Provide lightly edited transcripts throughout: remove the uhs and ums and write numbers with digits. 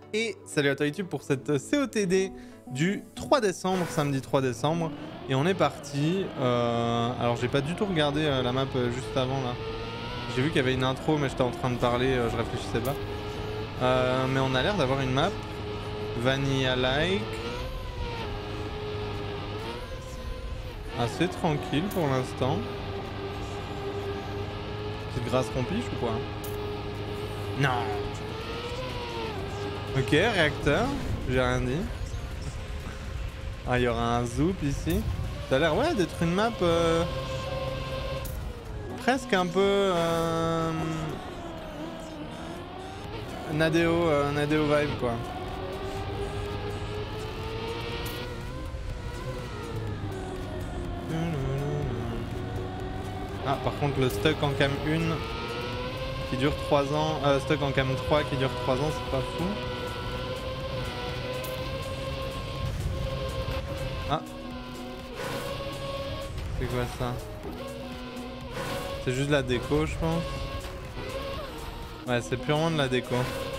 Et salut à toi YouTube pour cette COTD du 3 décembre, samedi 3 décembre. Et on est parti. Alors j'ai pas du tout regardé la map juste avant là. J'ai vu qu'il y avait une intro mais j'étais en train de parler, je réfléchissais pas. Mais on a l'air d'avoir une map vanilla-like. Assez tranquille pour l'instant. Petite grâce rompiche ou quoi? Non. Ok, réacteur, j'ai rien dit. Ah, il y aura un zoop ici. Ça a l'air ouais d'être une map presque un peu Nadeo vibe quoi. Ah, par contre le stock en cam 1 qui dure 3 ans, stock en cam 3 qui dure 3 ans, c'est pas fou. Ah. C'est quoi ça? C'est juste de la déco, je pense. Ouais, c'est purement de la déco.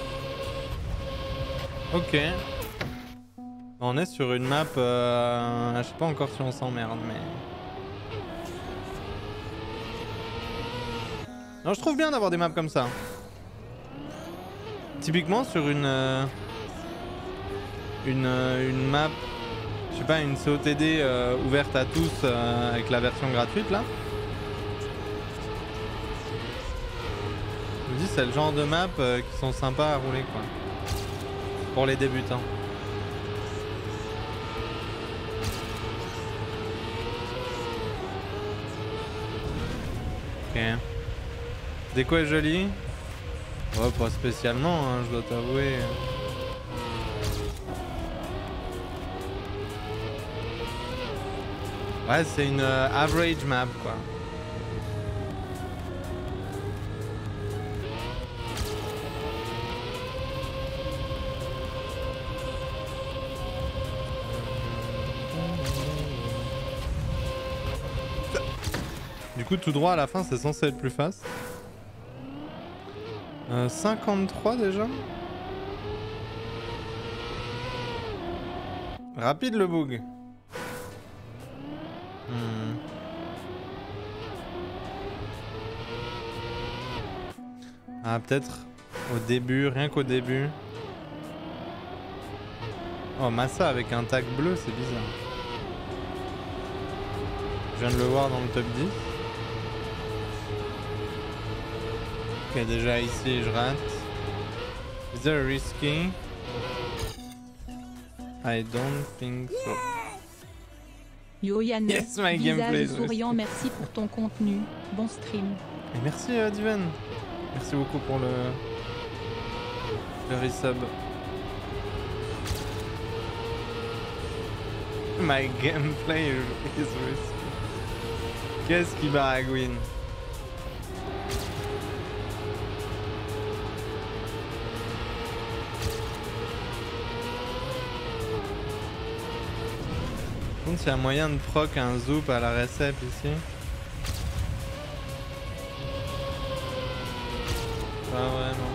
Ok. On est sur une map, je sais pas encore si on s'emmerde, mais... Non, je trouve bien d'avoir des maps comme ça. Typiquement sur une map, je sais pas, une COTD ouverte à tous avec la version gratuite là. Je me dis c'est le genre de map qui sont sympas à rouler quoi. Pour les débutants. Ok. Déco est jolie. Ouais, pas spécialement, hein, je dois t'avouer. Ouais, c'est une average map quoi. Du coup, tout droit à la fin, c'est censé être plus fast. 53 déjà. Rapide le bug. Ah, peut-être au début, rien qu'au début. Oh, Massa avec un tag bleu, c'est bizarre. Je viens de le voir dans le top 10. Ok, déjà ici, je rate. Is that risky? I don't think so. Yo Yann, Yes, my gameplay visage souriant, merci pour ton contenu. Bon stream. Et merci Diven. Merci beaucoup pour le resub. My gameplay is risky. Qu'est-ce qui baragouine? Par contre, s'il y a moyen de proc un zoop à la recep ici. Ah ouais, non.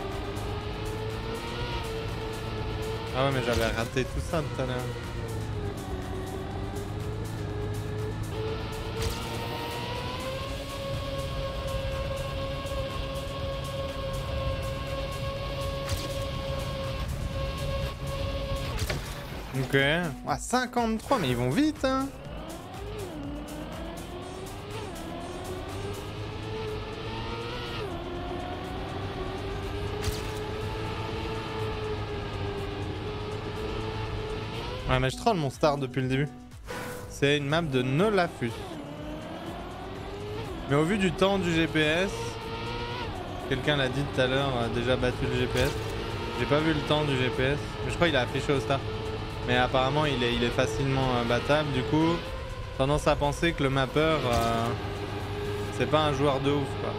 Ah ouais, mais j'avais raté tout ça tout à l'heure. Ok. Ah, 53, mais ils vont vite, hein. Ouais, mais je troll mon start depuis le début. C'est une map de Nolafus. Mais au vu du temps du GPS, quelqu'un l'a dit tout à l'heure, a déjà battu le GPS. J'ai pas vu le temps du GPS, mais je crois qu'il a affiché au start. Mais apparemment il est facilement battable, du coup tendance à penser que le mapper c'est pas un joueur de ouf quoi.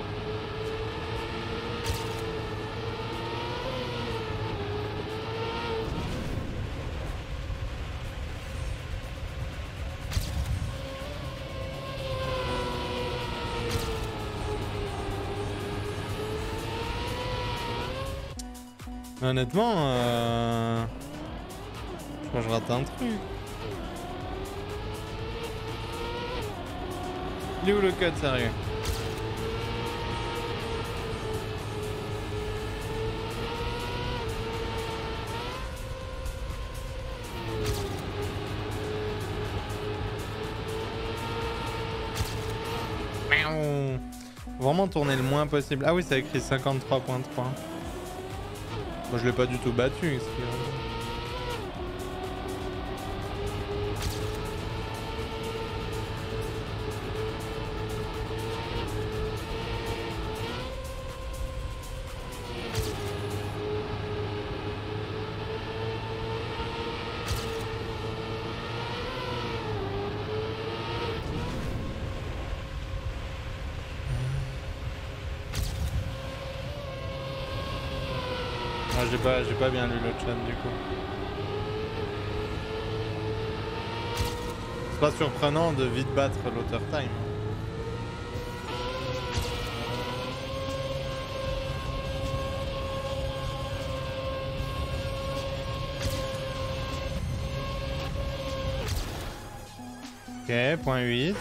Mais honnêtement, je crois que je rate un truc. Il est où le code, sérieux? Vraiment tourner le moins possible. Ah oui, ça écrit 53.3. Moi je l'ai pas du tout battu. J'ai pas bien lu le chat du coup. C'est pas surprenant de vite battre l'auteur time. Ok, point 8.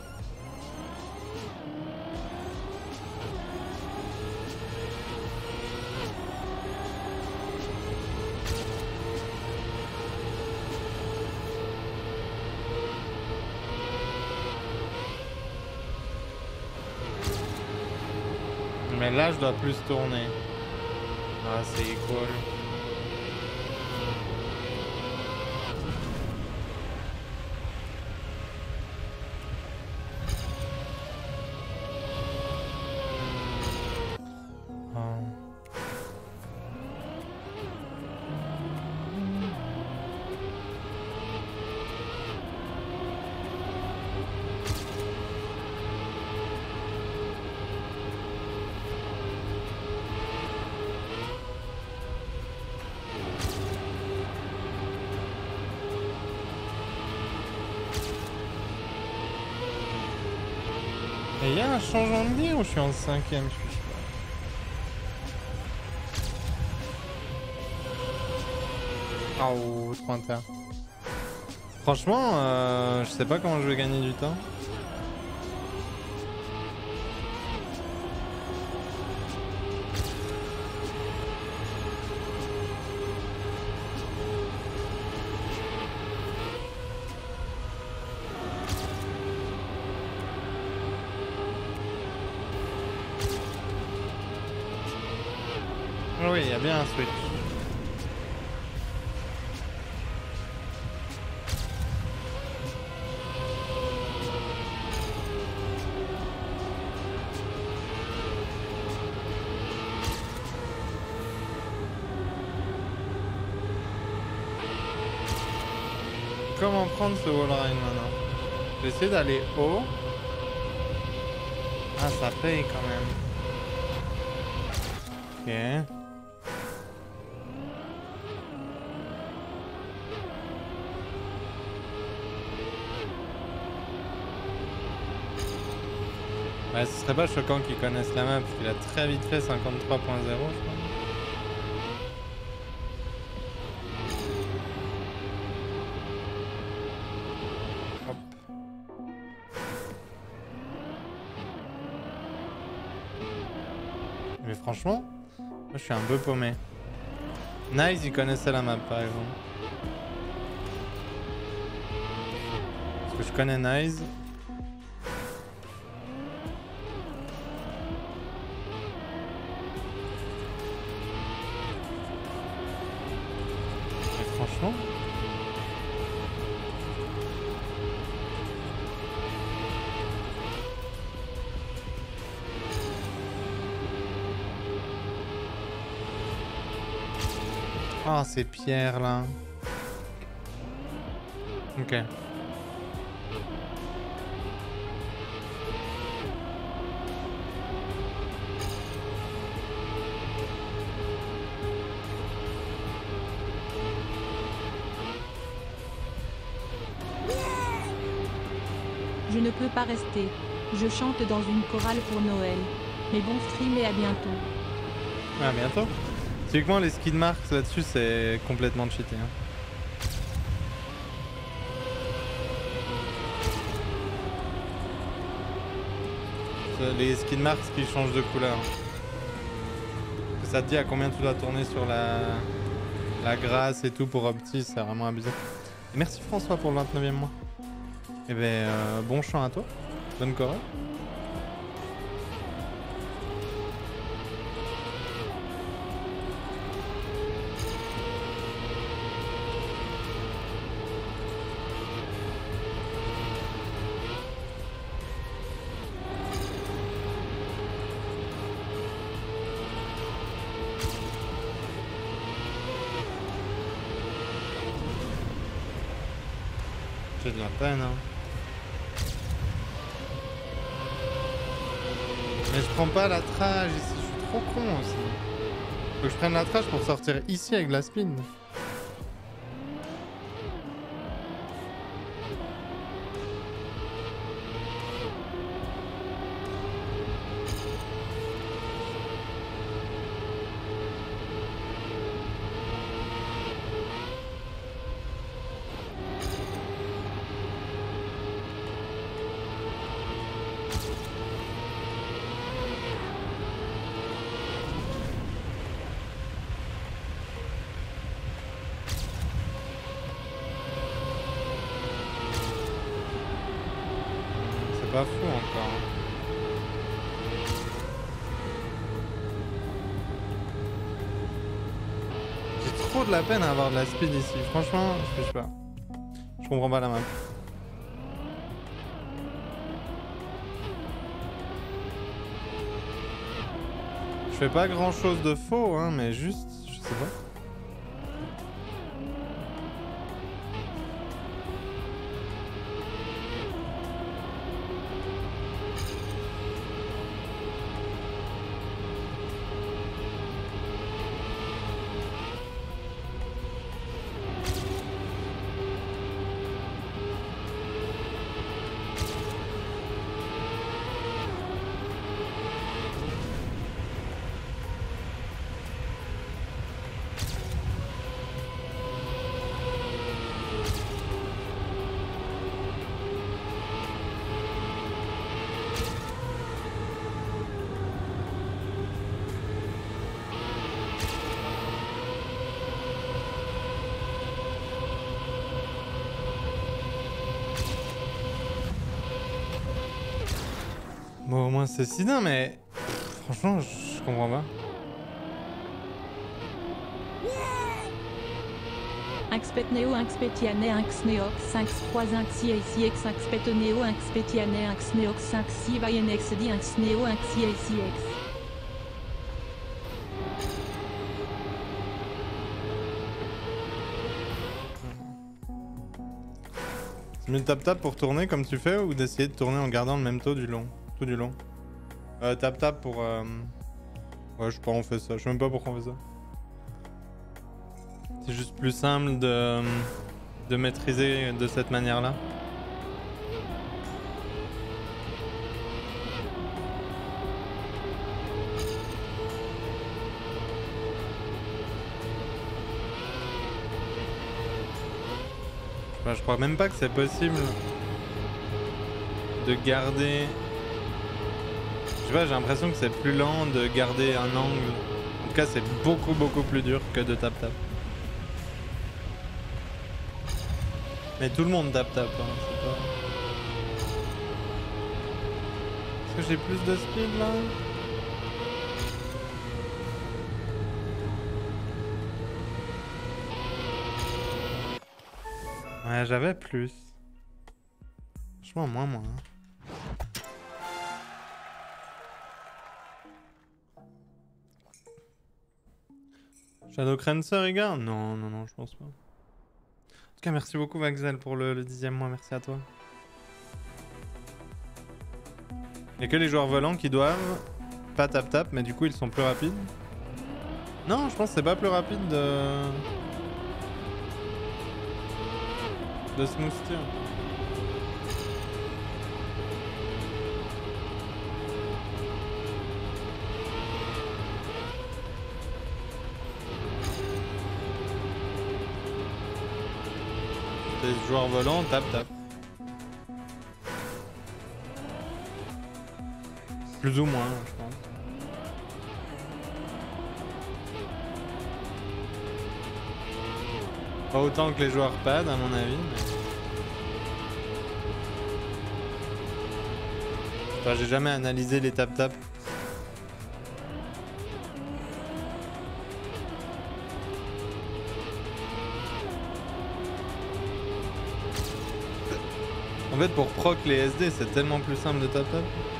Mais là, je dois plus tourner. Ah, c'est equal. Et il y a un changement de vie ou je suis en 5ème? Je suis pas. Oh, trop inter. Franchement, je sais pas comment je vais gagner du temps. Oui, il y a bien un switch. Comment prendre ce wall ride maintenant? J'essaie d'aller haut. Ah, ça paye quand même. Ok. Ouais, ce serait pas choquant qu'ils connaissent la map, parce qu'il a très vite fait 53.0, je crois. Hop. Mais franchement, moi je suis un peu paumé. Nice, il connaissait la map par exemple. Parce que je connais Nice. Franchement. Ah, oh, ces pierres là. Ok. Je ne peux pas rester. Je chante dans une chorale pour Noël. Mais bon stream et à bientôt. À bientôt. Typiquement les skid marks là-dessus c'est complètement cheaté. Hein. Les skid marks qui changent de couleur. Ça te dit à combien tu dois tourner sur la grâce et tout pour Opti, c'est vraiment abusé. Et merci François pour le 29e mois. Et ben bon chant à toi, bonne chorale. J'ai de la peine hein. Mais je prends pas la trage ici, je suis trop con aussi. Faut que je prenne la trage pour sortir ici avec la spin. Pas fou encore. J'ai trop de la peine à avoir de la speed ici. Franchement, je sais pas. Je comprends pas la map. Je fais pas grand chose de faux, hein, mais juste, je sais pas. Bon, au moins c'est sidin, mais franchement, je comprends pas. Axpetneo, Axpetiane, Axneox, 5-3, Axi, Axpetoneo, Axpetiane, Axneox, Axi, Vayenex, di Axneo, Axi, ACX. C'est mieux de tap-tap pour tourner comme tu fais ou d'essayer de tourner en gardant le même taux du long, tout du long. Tap-tap pour... Ouais, je sais pas, on fait ça. Je sais même pas pourquoi on fait ça. C'est juste plus simple de maîtriser de cette manière-là. Je crois même pas que c'est possible de garder... Je sais pas, j'ai l'impression que c'est plus lent de garder un angle. En tout cas, c'est beaucoup plus dur que de tap-tap. Mais tout le monde tap-tap, hein, c'est pas... Est-ce que j'ai plus de speed là? Ouais, j'avais plus. Franchement, moins. Hein. Shadow Crancer, les gars? Non, je pense pas. En tout cas, merci beaucoup, Vaxel, pour le 10e mois. Merci à toi. Il n'y a que les joueurs volants qui doivent pas tap-tap, mais du coup, ils sont plus rapides. Non, je pense que c'est pas plus rapide de smooth steer. Les joueurs volants, tape. Plus ou moins, je pense. Pas autant que les joueurs pad à mon avis, mais... Enfin, j'ai jamais analysé les tap-tap. En fait, pour proc les SD, c'est tellement plus simple de tap-tap.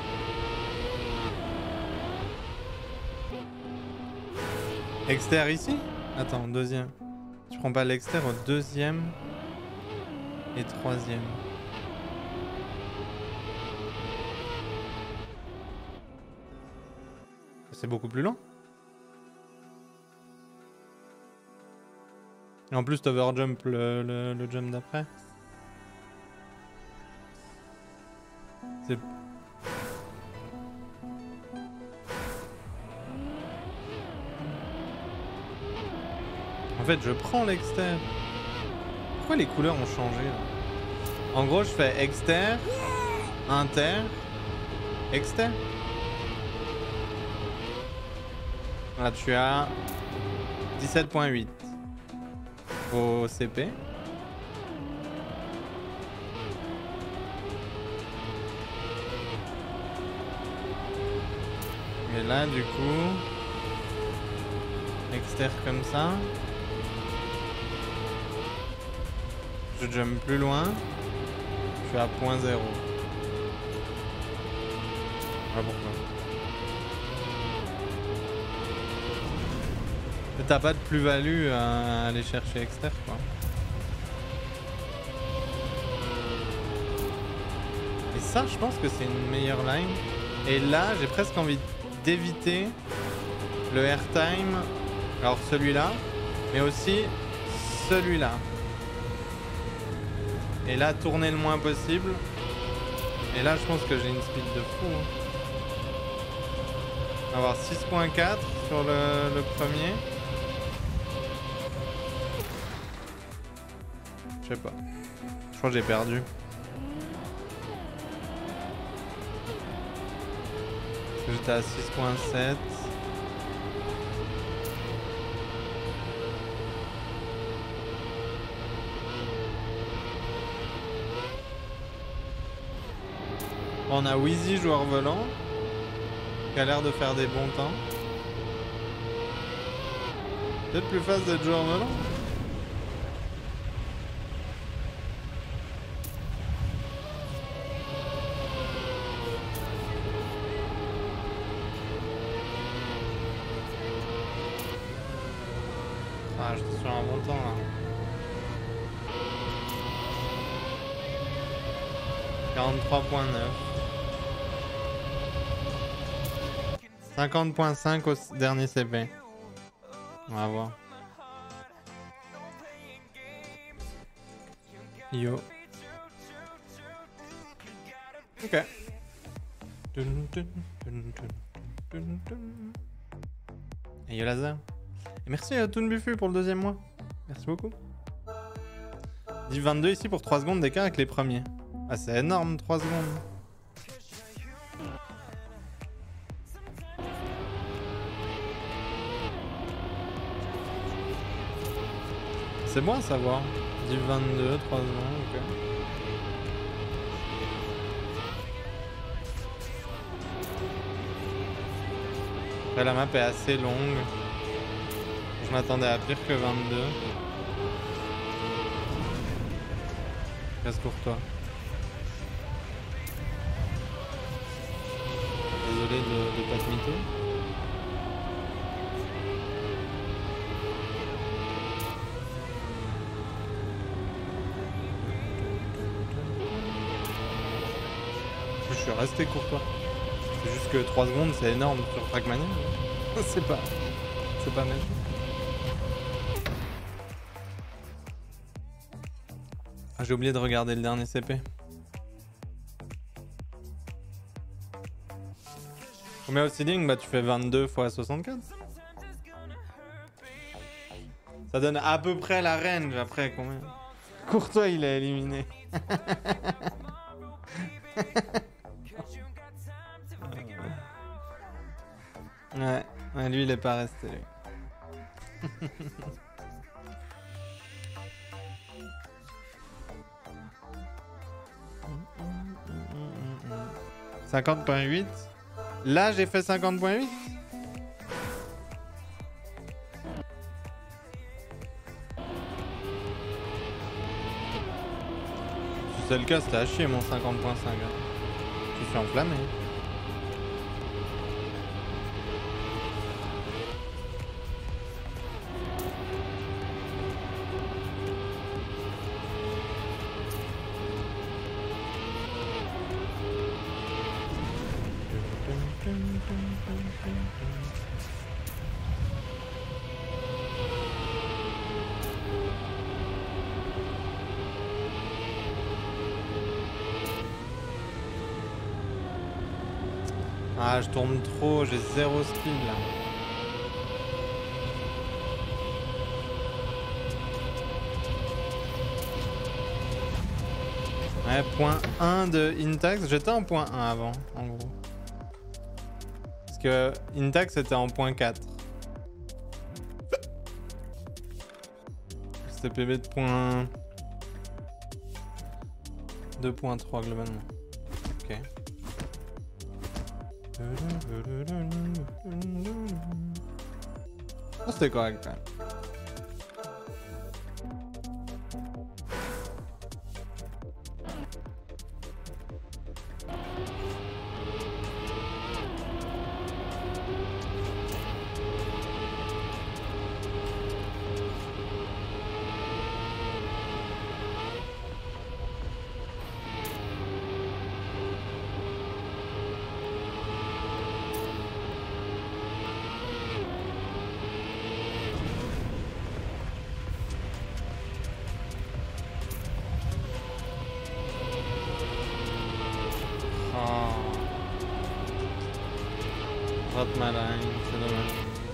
Exter ici? Attends, deuxième. Tu prends pas l'exter au deuxième et troisième. C'est beaucoup plus lent. Et en plus, t'overjump le jump d'après. C'est... En fait, je prends l'exter. Pourquoi les couleurs ont changé là? En gros, je fais exter, inter, exter. Là, tu as 17.8 au CP. Et là, du coup, exter comme ça. Je jump plus loin. Je suis à 0.0. Voilà pourquoi. T'as pas de plus-value à aller chercher exter quoi. Et ça, je pense que c'est une meilleure line. Et là, j'ai presque envie d'éviter le airtime. Alors celui-là, mais aussi celui-là. Et là, tourner le moins possible. Et là, je pense que j'ai une speed de fou. Hein. On va avoir 6.4 sur le premier. Je sais pas. Je crois que j'ai perdu. Parce que j'étais à 6.7. On a Wheezy, joueur volant, qui a l'air de faire des bons temps. Peut-être plus fast d'être joueur volant. Ah, j'étais sur un bon temps là. 43.9. 50.5 au dernier CP. On va voir. Yo. Ok. Et yo laser. Et merci à Toon Buffy pour le deuxième mois. Merci beaucoup. Dit 22 ici pour 3 secondes d'écart avec les premiers. Ah, c'est énorme, 3 secondes. C'est bon à savoir. Div 22, 3 secondes, ok. Après, la map est assez longue. Je m'attendais à pire que 22. Reste pour toi. Désolé de pas te mytho. Je suis resté courtois. C'est juste que 3 secondes c'est énorme sur Trackmania. C'est pas mal. Ah, j'ai oublié de regarder le dernier CP. Combien au seeding? Bah tu fais 22 x 64. Ça donne à peu près la range après combien? Courtois, il est éliminé. Ouais, lui, il est pas resté, lui. 50.8. Là, j'ai fait 50.8. Si c'est le cas, c'était à chier mon 50.5. Je suis enflammé. Ah, je tourne trop, j'ai 0 speed là. Ouais, point 1 de Intax, j'étais en point 1 avant, en gros. Parce que Intax était en point 4. C'était PB de point 2.3 globalement. Ok. Oh, c'était correct quand même. Rate ma ligne, c'est dommage.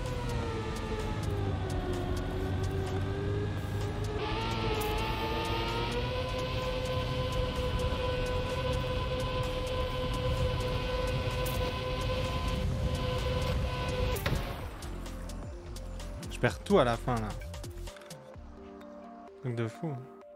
Je perds tout à la fin là. Truc de fou.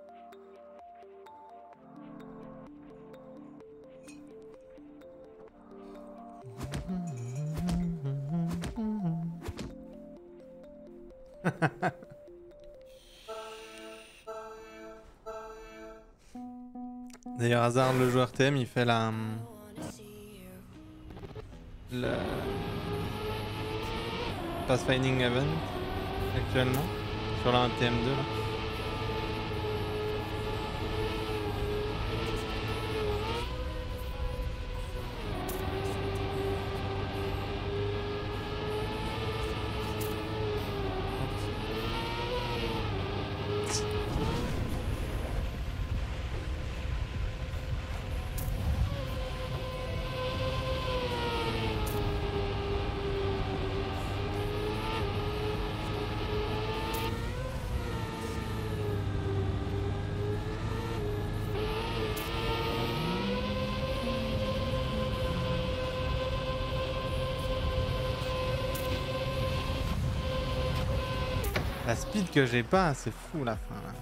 D'ailleurs, Hazard, le joueur TM, il fait le Pathfinding Event actuellement sur la TM2 là. La speed que j'ai pas, c'est fou la fin là.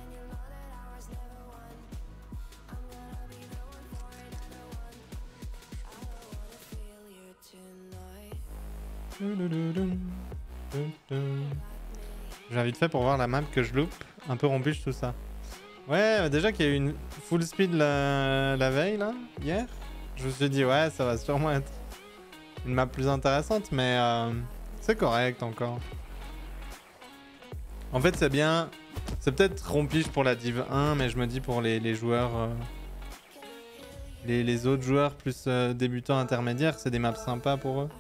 J'ai vite fait pour voir la map que je loupe. Un peu rompuche tout ça. Ouais, déjà qu'il y a eu une full speed la veille là, hier. Je me suis dit ouais, ça va sûrement être une map plus intéressante, mais c'est correct encore. En fait, c'est bien. C'est peut-être rompiche pour la Div 1, mais je me dis pour les joueurs. Les autres joueurs plus débutants intermédiaires, c'est des maps sympas pour eux.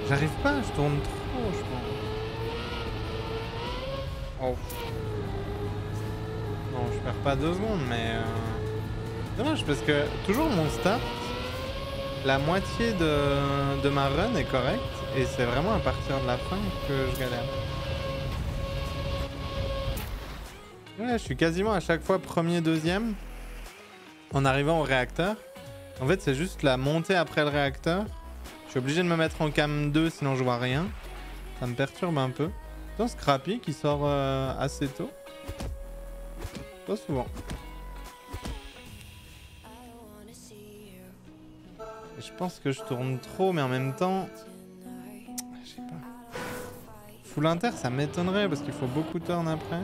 J'arrive pas, je tourne trop, je pense. Oh. Non, je perds pas 2 secondes, mais... Dommage, parce que toujours mon start, la moitié de ma run est correcte, et c'est vraiment à partir de la fin que je galère. Ouais, je suis quasiment à chaque fois premier, deuxième, en arrivant au réacteur. En fait, c'est juste la montée après le réacteur. Je suis obligé de me mettre en cam 2, sinon je vois rien. Ça me perturbe un peu. Dans Scrappy qui sort assez tôt. Pas souvent. Et je pense que je tourne trop, mais en même temps... Je sais pas. Full inter, ça m'étonnerait parce qu'il faut beaucoup de turn après.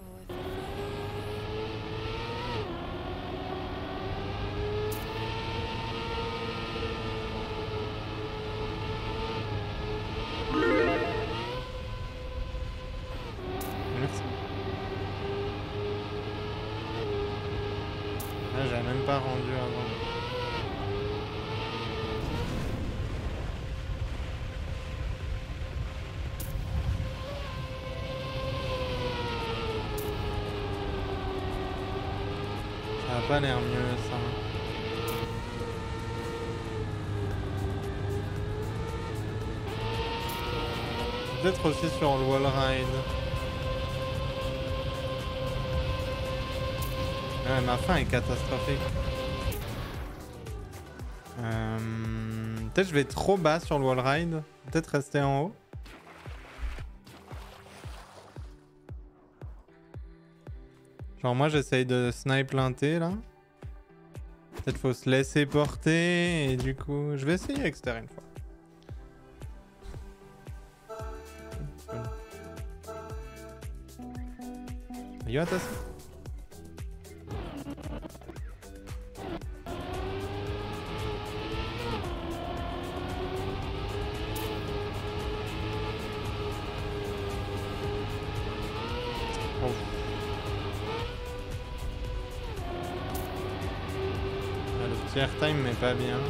Merci. Là, j'avais même pas rendu avant. Ça a pas l'air mieux ça. Peut-être aussi sur le wall ride. Ouais, ma fin est catastrophique. Peut-être je vais trop bas sur le wall ride. Peut-être rester en haut. Genre moi j'essaye de snipe l'inté là. Peut-être faut se laisser porter et du coup je vais essayer exter une fois. Yo attention. Oh. Le petit airtime mais pas bien.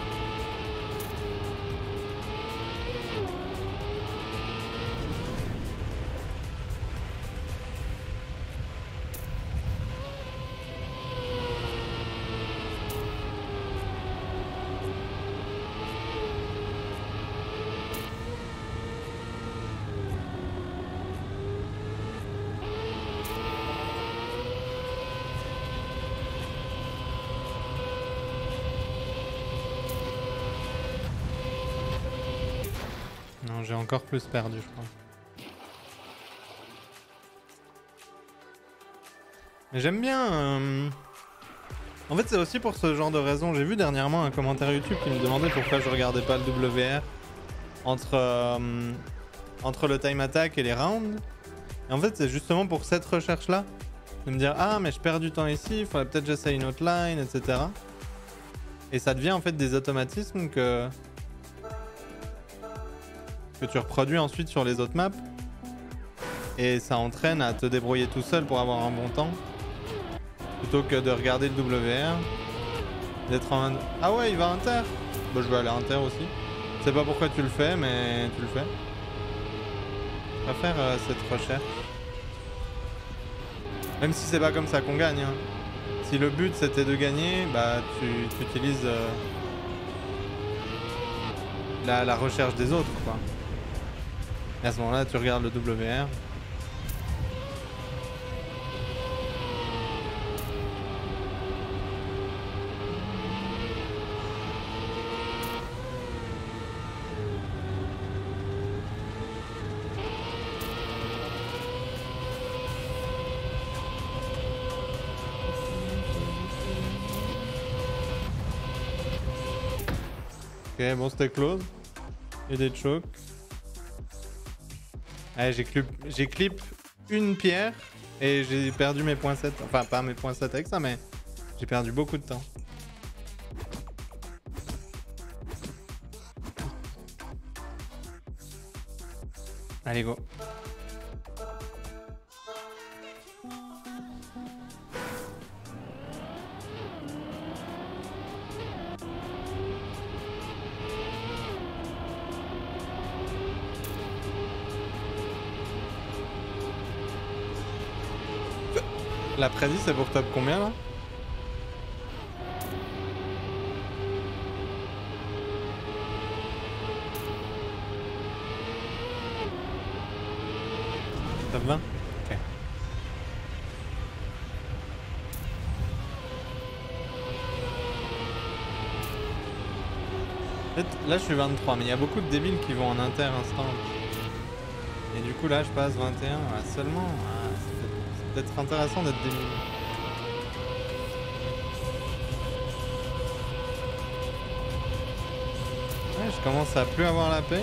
Non, j'ai encore plus perdu, je crois. Mais j'aime bien... En fait, c'est aussi pour ce genre de raison. J'ai vu dernièrement un commentaire YouTube qui me demandait pourquoi je regardais pas le WR entre le time attack et les rounds. Et en fait, c'est justement pour cette recherche-là. De me dire, ah, mais je perds du temps ici, il faudrait peut-être que j'essaye une autre line, etc. Et ça devient en fait des automatismes que tu reproduis ensuite sur les autres maps. Et ça entraîne à te débrouiller tout seul pour avoir un bon temps. Plutôt que de regarder le WR. D'être en... Ah ouais, il va inter. Bah je vais aller inter aussi. Je sais pas pourquoi tu le fais, mais tu le fais. Je vais faire cette recherche. Même si c'est pas comme ça qu'on gagne. Hein. Si le but c'était de gagner, bah tu utilises la recherche des autres, quoi. Et à ce moment-là, tu regardes le WR. Ok, bon, c'était close. Et des chokes. Allez, j'ai clip une pierre et j'ai perdu mes points 7. Enfin, pas mes points 7 avec ça, mais j'ai perdu beaucoup de temps. Allez, go. La prédit c'est pour top combien là? Top 20? Ok. En fait, là je suis 23, mais il y a beaucoup de débiles qui vont en inter instant. Et du coup là je passe 21 seulement. Ah, c'est peut-être intéressant d'être débile. Ouais, je commence à plus avoir la pace.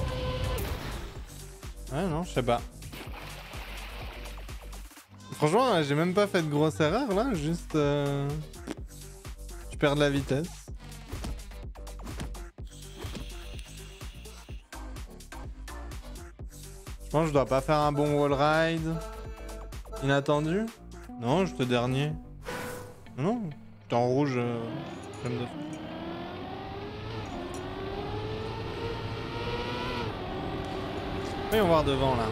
Ouais non, je sais pas. Franchement, j'ai même pas fait de grosse erreur là, juste... Je perds de la vitesse. Je pense que je dois pas faire un bon wall ride. Inattendu? Non, j'étais dernier. Non, j'étais en rouge. Comme de... Voyons voir devant là.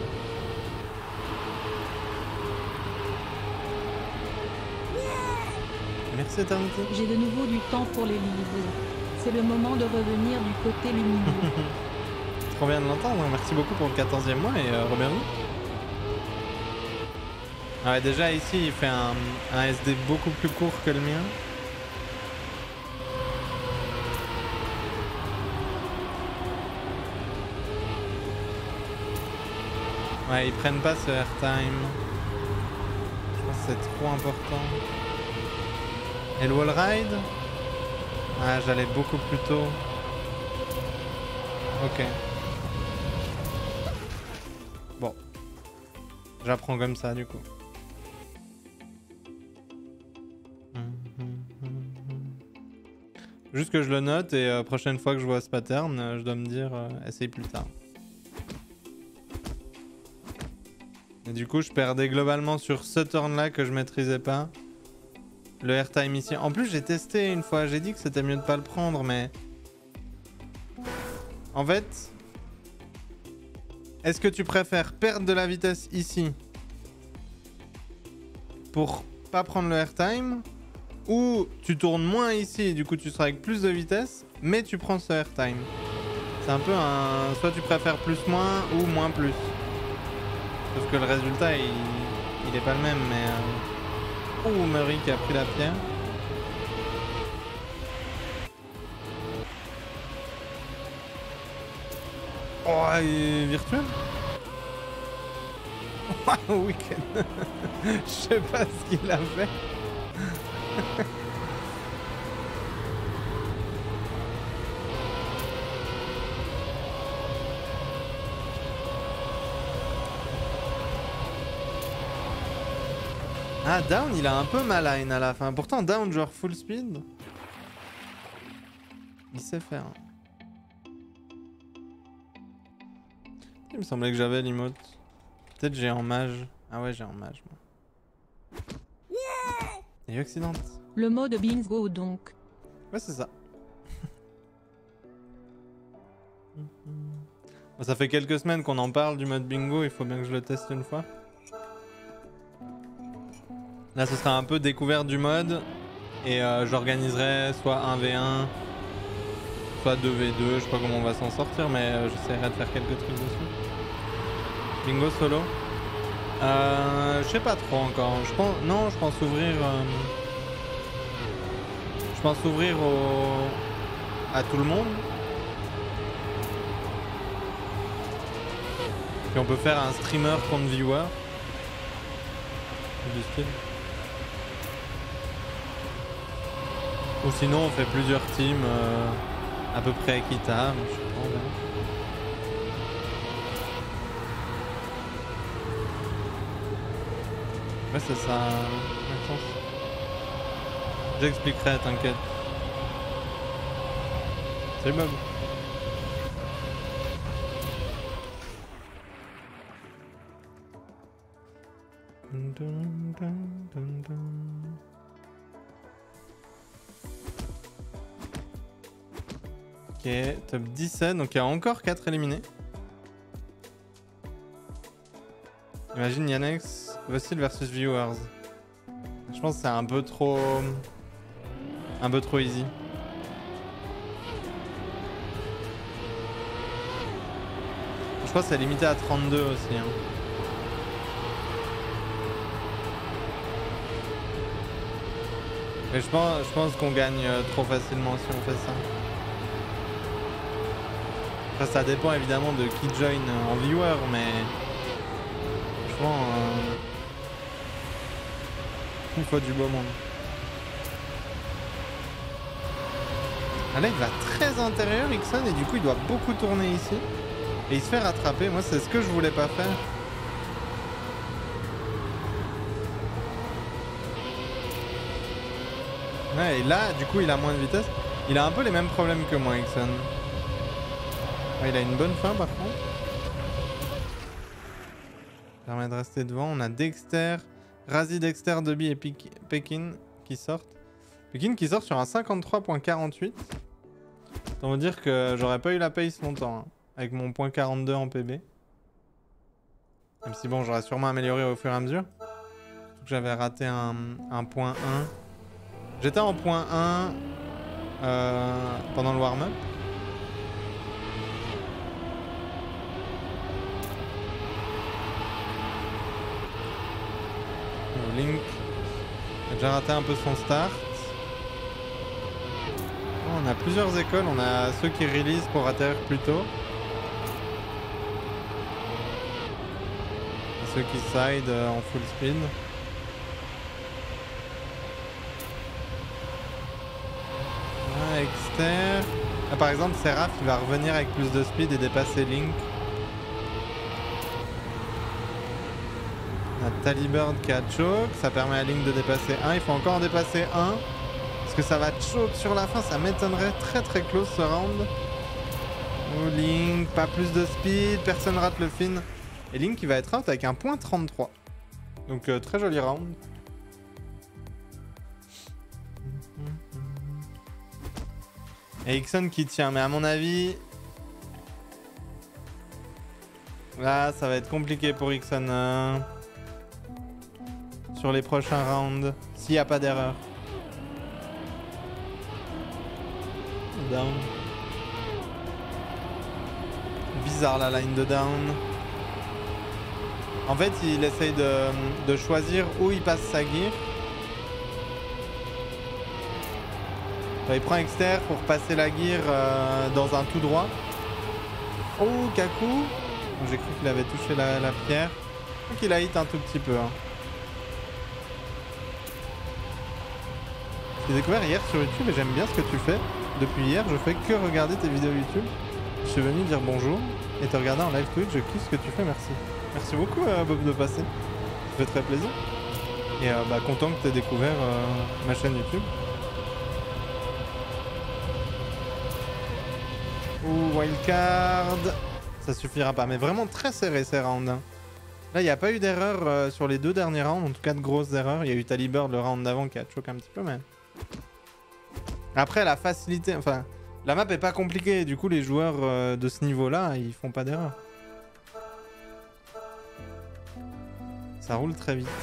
Merci Eternity. J'ai de nouveau du temps pour les livres. C'est le moment de revenir du côté lumineux. Trop bien de l'entendre, merci beaucoup pour le 14e mois et re-bienvenue. Ouais, déjà ici il fait un SD beaucoup plus court que le mien. Ouais, ils prennent pas ce airtime. Je pense que c'est trop important. Et le wall ride? Ah, j'allais beaucoup plus tôt. Ok. Bon. J'apprends comme ça du coup. Juste que je le note et prochaine fois que je vois ce pattern, je dois me dire essaye plus tard. Et du coup, je perdais globalement sur ce turn là que je maîtrisais pas. Le airtime ici. En plus, j'ai testé une fois. J'ai dit que c'était mieux de pas le prendre, mais... En fait... Est-ce que tu préfères perdre de la vitesse ici pour pas prendre le airtime, ou tu tournes moins ici et du coup tu seras avec plus de vitesse, mais tu prends ce airtime? C'est un peu un... Soit tu préfères plus moins ou moins plus. Sauf que le résultat, il est pas le même, mais... Oh, Murray qui a pris la pierre. Oh, il est virtuel. Week-end. Je sais pas ce qu'il a fait. Ah, down, il a un peu maline à la fin. Pourtant, down, genre full speed. Il sait faire. Il me semblait que j'avais l'emote. Peut-être j'ai en mage. Ah ouais, j'ai en mage, moi. Et accident. Le mode bingo donc. Ouais, c'est ça. Bon, ça fait quelques semaines qu'on en parle du mode bingo. Il faut bien que je le teste une fois. Là, ce sera un peu découverte du mode. Et j'organiserai soit 1v1, soit 2v2. Je sais pas comment on va s'en sortir, mais j'essaierai de faire quelques trucs dessus. Bingo solo. Je sais pas trop encore. Je pense, non, je pense ouvrir. Je pense ouvrir à tout le monde. Puis on peut faire un streamer contre viewer. Du style. Ou sinon on fait plusieurs teams à peu près équitables. Je sais pas, on verra. Ouais, c'est ça, Maxence. J'expliquerai, t'inquiète. Salut Bob. Ok, top 17, donc il y a encore 4 éliminés. Imagine Yannex, Vocil versus Viewers. Je pense que c'est un peu trop easy. Je crois que c'est limité à 32 aussi. Hein. Mais je pense qu'on gagne trop facilement si on fait ça. Enfin, ça dépend évidemment de qui join en viewer, mais franchement, il faut du beau monde. Ah là, il va très intérieur, Ixon, et du coup, il doit beaucoup tourner ici. Et il se fait rattraper. Moi, c'est ce que je voulais pas faire. Ouais, et là, du coup, il a moins de vitesse. Il a un peu les mêmes problèmes que moi, Ixon. Ouais, il a une bonne fin, par contre. Permet de rester devant. On a Dexter, Razi, Dexter, Dobby et Pekin qui sortent. Pekin qui sort sur un 53.48. Ça veut dire que j'aurais pas eu la pace longtemps. Hein, avec mon point 42 en PB. Même si bon, j'aurais sûrement amélioré au fur et à mesure. Surtout que j'avais raté un point 1. J'étais en point 1 pendant le warm-up. Link a déjà raté un peu son start. Oh, on a plusieurs écoles. On a ceux qui release pour atterrir plus tôt. Et ceux qui side en full speed. Exter. Là, par exemple, Seraph il va revenir avec plus de speed et dépasser Link. On a Talibird qui a choke. Ça permet à Link de dépasser 1. Il faut encore en dépasser 1. Parce que ça va choke sur la fin. Ça m'étonnerait. Très très close ce round. Oh, Link, pas plus de speed. Personne rate le fin. Et Link il va être out avec un point 33. Donc très joli round. Et Ixon qui tient, mais à mon avis... Là, ça va être compliqué pour Ixon. Sur les prochains rounds. S'il n'y a pas d'erreur. Down. Bizarre la line de down. En fait, il essaye de choisir où il passe sa gear. Il prend Exter pour passer la gear dans un tout droit. Oh, Kaku. J'ai cru qu'il avait touché la pierre. Donc il a hit un tout petit peu. Hein. J'ai découvert hier sur YouTube et j'aime bien ce que tu fais. Depuis hier, je fais que regarder tes vidéos YouTube. Je suis venu dire bonjour et te regarder en live Twitch. Je kiffe ce que tu fais, merci. Merci beaucoup Bob de passer. Ça fait très plaisir. Et content que tu aies découvert ma chaîne YouTube. Ouh, wildcard. Ça suffira pas, mais vraiment très serré ces rounds. Hein. Là, il n'y a pas eu d'erreur sur les deux derniers rounds, en tout cas de grosses erreurs. Il y a eu Talibird le round d'avant qui a choqué un petit peu, mais... Après, la facilité... Enfin, la map est pas compliquée, du coup, les joueurs de ce niveau-là, ils font pas d'erreur. Ça roule très vite.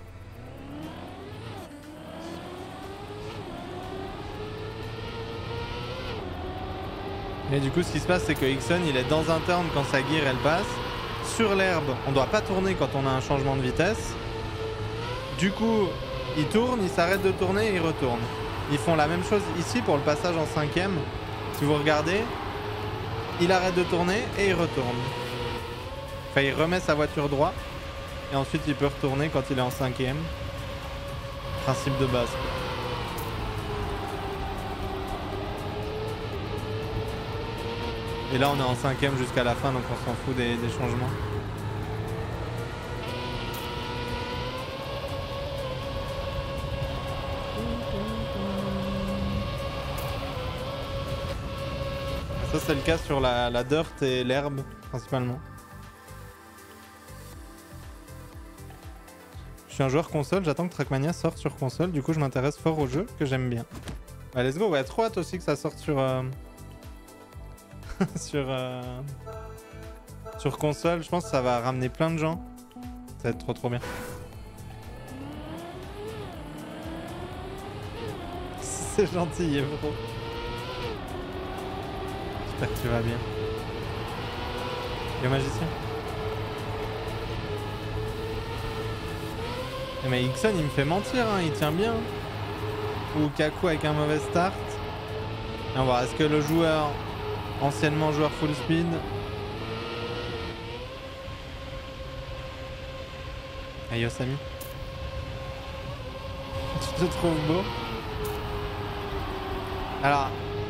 Et du coup, ce qui se passe, c'est que Ixon, il est dans un turn quand sa gear, elle passe. Sur l'herbe, on doit pas tourner quand on a un changement de vitesse. Du coup, il tourne, il s'arrête de tourner et il retourne. Ils font la même chose ici pour le passage en 5ème. Si vous regardez, il arrête de tourner et il retourne. Enfin, il remet sa voiture droit. Et ensuite, il peut retourner quand il est en 5ème. Principe de base. Et là on est en 5ème jusqu'à la fin, donc on s'en fout des changements. Ça c'est le cas sur la dirt et l'herbe principalement. Je suis un joueur console, j'attends que Trackmania sorte sur console, du coup je m'intéresse fort au jeu que j'aime bien. Bah let's go, ouais, trop hâte aussi que ça sorte sur... sur console, je pense que ça va ramener plein de gens. Ça va être trop bien. C'est gentil, Evro. J'espère que tu vas bien. Le magicien. Mais Ixon il me fait mentir, hein, il tient bien. Ou Kaku avec un mauvais start. Et on va voir, est-ce que le joueur, anciennement joueur full speed. Ah Yosami. Tu te trouves beau? Alors,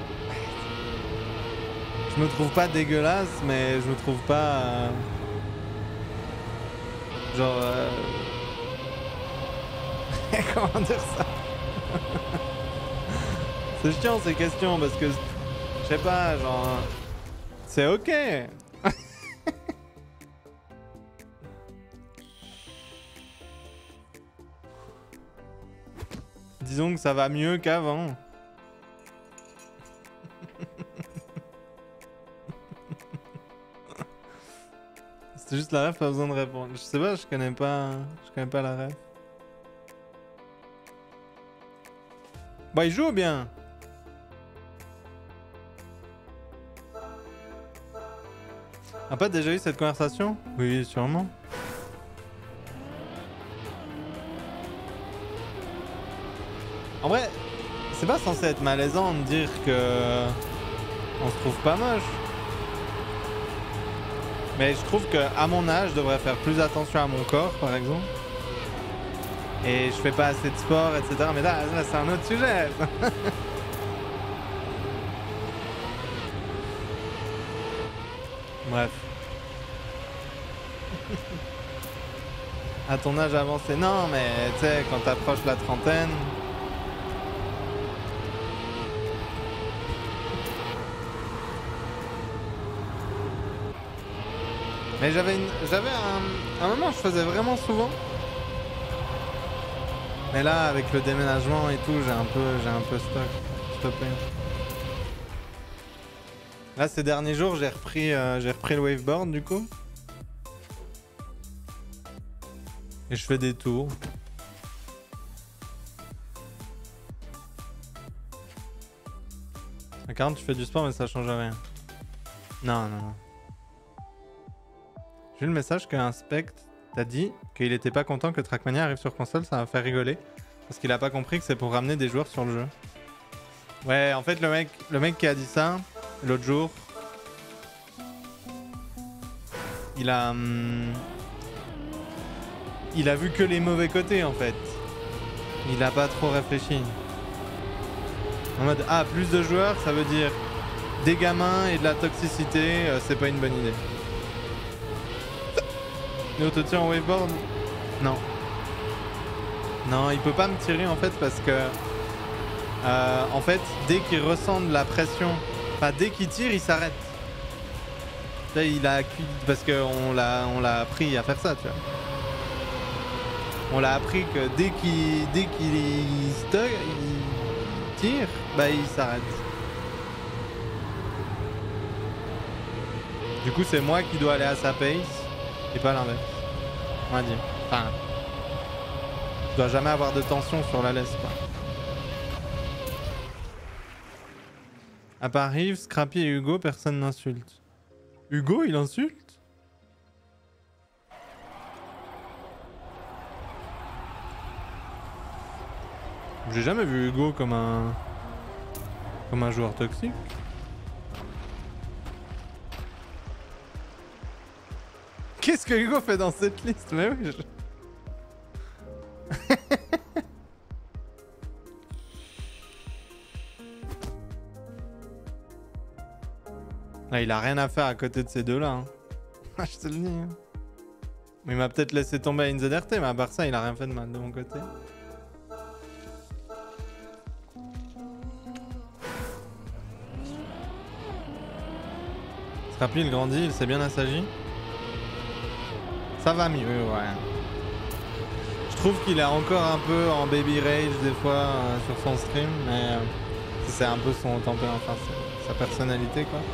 je me trouve pas dégueulasse, mais je me trouve pas genre comment dire ça? C'est chiant ces questions parce que je sais pas, genre c'est ok. Disons que ça va mieux qu'avant. C'est juste la ref, pas besoin de répondre. Je sais pas, je connais pas la ref. Bah il joue bien. A pas déjà eu cette conversation? Oui, sûrement. En vrai, c'est pas censé être malaisant de dire que on se trouve pas moche. Mais je trouve que à mon âge, je devrais faire plus attention à mon corps, par exemple. Et je fais pas assez de sport, etc. Mais là c'est un autre sujet. Bref. À ton âge avancé, non, mais tu sais, quand t'approches la trentaine. Mais j'avais un moment, je faisais vraiment souvent. Mais là, avec le déménagement et tout, j'ai un peu stoppé. Là, ces derniers jours, j'ai repris le waveboard du coup. Et je fais des tours. À 40, tu fais du sport, mais ça change rien. Non. J'ai eu le message qu'un spect t'a dit qu'il était pas content que Trackmania arrive sur console, ça va faire rigoler. Parce qu'il a pas compris que c'est pour ramener des joueurs sur le jeu. Ouais, en fait, le mec qui a dit ça, l'autre jour, il a vu que les mauvais côtés, en fait. Il a pas trop réfléchi. En mode, ah, plus de joueurs, ça veut dire des gamins et de la toxicité, c'est pas une bonne idée. Il te tire en waveboard? Non. Non, il peut pas me tirer en fait parce que en fait, dès qu'il ressent de la pression, enfin dès qu'il tire, il s'arrête. Là, il a acquis parce que on l'a appris à faire ça, tu vois. On l'a appris que dès qu'il tire, bah il s'arrête. Du coup, c'est moi qui dois aller à sa pace et pas l'inverse. On va dire. Enfin, je dois jamais avoir de tension sur la laisse, quoi. À part Yves, Scrappy et Hugo, personne n'insulte. Hugo, il insulte? J'ai jamais vu Hugo comme un joueur toxique. Qu'est-ce que Hugo fait dans cette liste? Mais oui, Ah, il a rien à faire à côté de ces deux-là. Hein. Je te le dis. Hein. Mais il m'a peut-être laissé tomber à InZRT, mais à part ça, il a rien fait de mal de mon côté. Scrappy, il grandit, il s'est bien assagi. Ça va mieux, ouais. Je trouve qu'il est encore un peu en baby rage des fois sur son stream, mais c'est un peu son tempérament, enfin sa personnalité, quoi.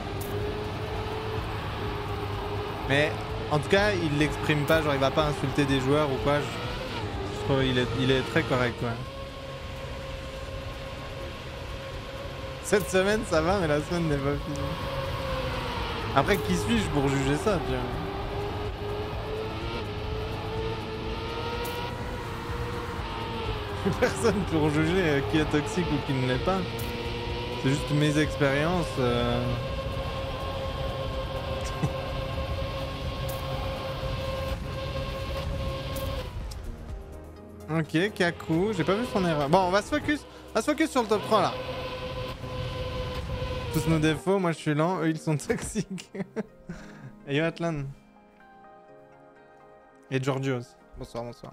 Mais en tout cas, il l'exprime pas, genre il va pas insulter des joueurs ou quoi. Je trouve il est très correct, ouais. Cette semaine ça va, mais la semaine n'est pas finie. Après, qui suis-je pour juger ça, tu vois? Je suis personne pour juger qui est toxique ou qui ne l'est pas. C'est juste mes expériences. Ok, Kaku, j'ai pas vu son erreur. Bon, on va se focus sur le top 3 là. Tous nos défauts, moi je suis lent, eux ils sont toxiques. Et yo Atlan. Et Georgios. Bonsoir, bonsoir.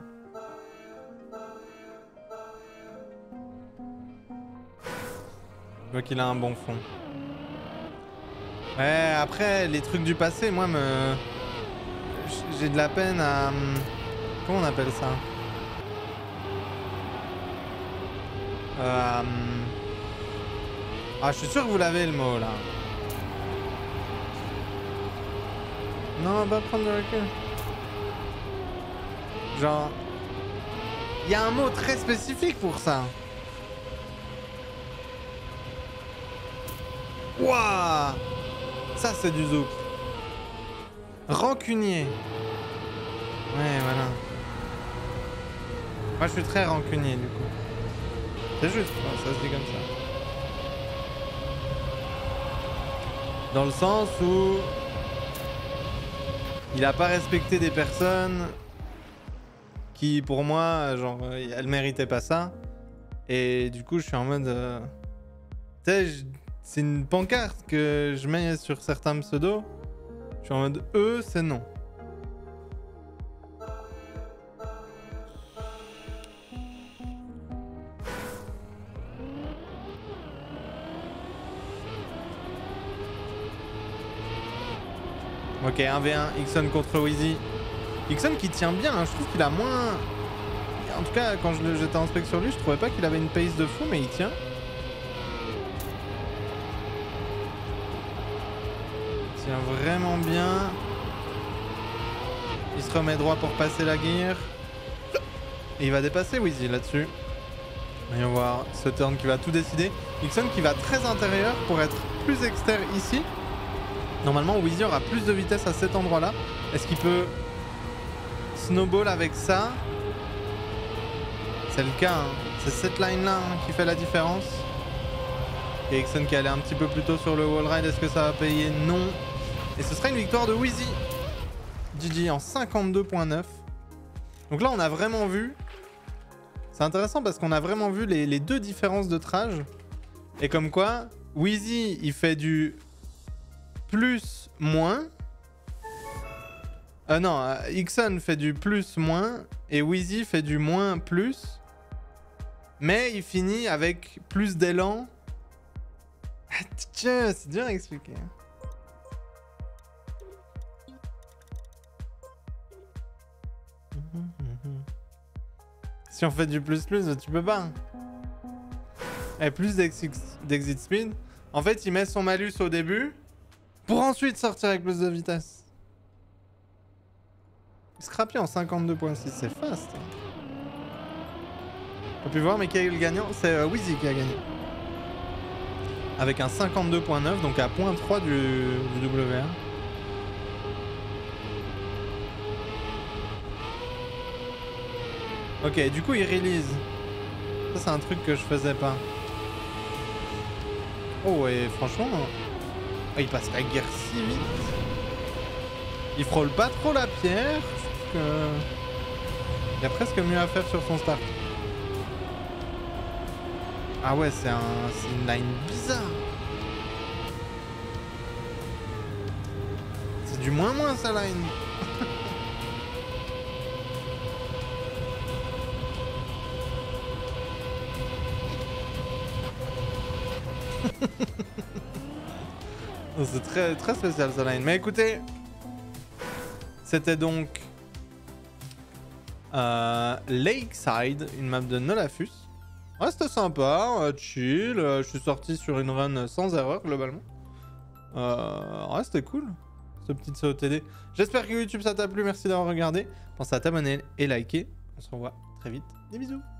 Je vois qu'il a un bon fond. Ouais, après, les trucs du passé, moi, j'ai de la peine à... Comment on appelle ça? Ah, je suis sûr que vous l'avez le mot, là. Non, on va prendre le recul. Genre... Il y a un mot très spécifique pour ça. Wouah! Ça, c'est du zouk. Rancunier. Ouais, voilà. Moi, je suis très rancunier, du coup. C'est juste, ça se dit comme ça. Dans le sens où... il a pas respecté des personnes qui, pour moi, genre, elles méritaient pas ça. Et du coup, je suis en mode... Tu sais, c'est une pancarte que je mets sur certains pseudos. Je suis en mode eux, c'est non. Ok, 1v1, Ixon contre Wheezy. Ixon qui tient bien, hein. Je trouve qu'il a moins... En tout cas, quand j'étais en spec sur lui, je trouvais pas qu'il avait une pace de fou, mais il tient. Il tient vraiment bien. Il se remet droit pour passer la gear. Et il va dépasser Wheezy là-dessus. Voyons voir ce turn qui va tout décider. Ixon qui va très intérieur pour être plus externe ici. Normalement, Wheezy aura plus de vitesse à cet endroit-là. Est-ce qu'il peut snowball avec ça? C'est le cas, hein. C'est cette line-là qui fait la différence. Et Ixon qui allait un petit peu plus tôt sur le wall ride. Est-ce que ça va payer? Non. Et ce sera une victoire de Wheezy. GG en 52.9. Donc là, on a vraiment vu... C'est intéressant parce qu'on a vraiment vu les deux différences de trage. Et comme quoi, Wheezy, il fait du... plus moins. Non, Ixon fait du plus moins et Wheezy fait du moins plus. Mais il finit avec plus d'élan. Tiens, c'est dur à expliquer. Si on fait du plus, tu peux pas. Et plus d'exit speed. En fait, il met son malus au début. Pour ensuite sortir avec plus de vitesse. Scrappy en 52.6, c'est fast. On peut voir, mais qui a eu le gagnant? C'est Wheezy qui a gagné. Avec un 52.9, donc à 0.3 du WR. Ok, du coup il release. Ça c'est un truc que je faisais pas. Oh et franchement... Oh, il passe la guerre si vite. Il frôle pas trop la pierre. Je trouve que... il y a presque mieux à faire sur son start. Ah ouais, c'est une line bizarre. C'est du moins sa line. C'est très spécial sa line. Mais écoutez, c'était donc Lakeside, une map de Nolafus. Ouais, c'était sympa, chill. Je suis sorti sur une run sans erreur globalement. Ouais, c'était cool, ce petit COTD. J'espère que YouTube ça t'a plu. Merci d'avoir regardé. Pense à t'abonner et liker. On se revoit très vite. Des bisous.